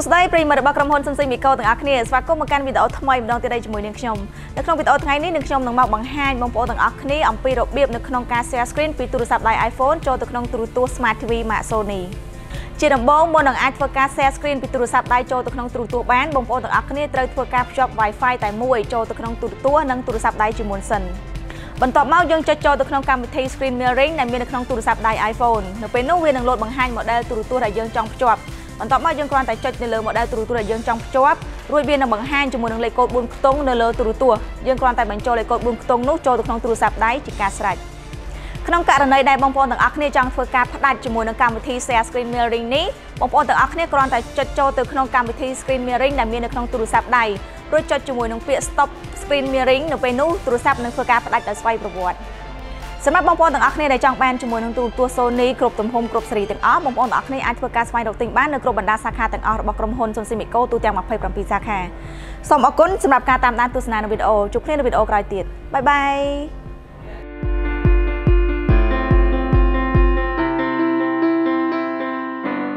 សួស្តីប្រិយមិត្តរបស់ក្រុមហ៊ុន Sun Semico ទាំងអស់គ្នាស្វាគមន៍មកកាន់វីដេអូថ្មីម្ដងទៀតជាមួយនឹងខ្ញុំនៅក្នុងវីដេអូថ្ងៃនេះនឹងខ្ញុំនឹងមកបង្ហាញបងប្អូនទាំងអស់គ្នាអំពីរបៀបនៅក្នុងការ share screen ពីទូរស័ព្ទដៃ iPhone ចូលទៅក្នុងទូរទស្សន៍ Smart TV ម៉ាក Sony ជាដំបូងមុននឹងអាចធ្វើការ share screen ពីទូរស័ព្ទដៃចូលទៅក្នុងទូរទស្សន៍បានបងប្អូនទាំងអស់គ្នាត្រូវធ្វើការភ្ជាប់ Wi-Fi តែមួយចូលទៅក្នុងទូរទស្សន៍និងទូរស័ព្ទដៃជាមុនសិនបន្ទាប់មកយើងចុចចូលទៅក្នុងកម្មវិធី Screen Mirroring ដែលមាននៅក្នុងទូរស័ព្ទដៃ iPhone នៅពេលនោះវានឹងលោតបង្ហាញ model ទូរទស្សន៍ដែលយើងចង់ភ្ជាប់បន្ទាប់មកយើងគ្រាន់តែចុចនៅលើ model ទូរទស្សន៍ដែលយើងចង់ភ្ជាប់រួចវានឹងបង្ហាញជាមួយនឹងលេខកូដ4ខ្ទង់នៅលើទូរទស្សន៍យើងគ្រាន់តែបញ្ចូលលេខកូដ4ខ្ទង់នោះចូលទៅក្នុងទូរស័ព្ទដៃជាការស្រេចក្នុងករណីដែលបងប្អូនទាំងអស់គ្នាចង់ធ្វើការផ្ដាច់ជាមួយនឹងកម្មវិធី Share Screen Mirroring នេះបងប្អូនទាំងអស់គ្នាគ្រាន់តែចុចចូលទៅក្នុងកម្មវិធី Screen Mirroring ដែលមាននៅក្នុងទូរស័ព្ទដៃរួចចុចជាមួយនឹងពាក្យ Stop Screen Mirroring នៅពេលនោះទូរស័ព្ទនឹងធ្វើការផ្ដាច់ដោយស្វ័យប្រវត្តិសម្រាប់បងប្អូនទាំងអស់គ្នាដែលចង់បានជាមួយនឹងទូរទស្សន៍ Sony គ្រប់ទំហំគ្រប់ស៊េរីទាំងអស់បងប្អូនទាំងអស់គ្នាអាចធ្វើការស្វែងរកទិញបាននៅគ្រប់បណ្ដាសាខាទាំងអស់របស់ក្រុមហ៊ុន Sun Semico ទូទាំង27សាខាសូមអរគុណសម្រាប់ការតាមដានទស្សនានៅវីដេអូជួបគ្នានៅវីដេអូក្រោយទៀតបាយបាយ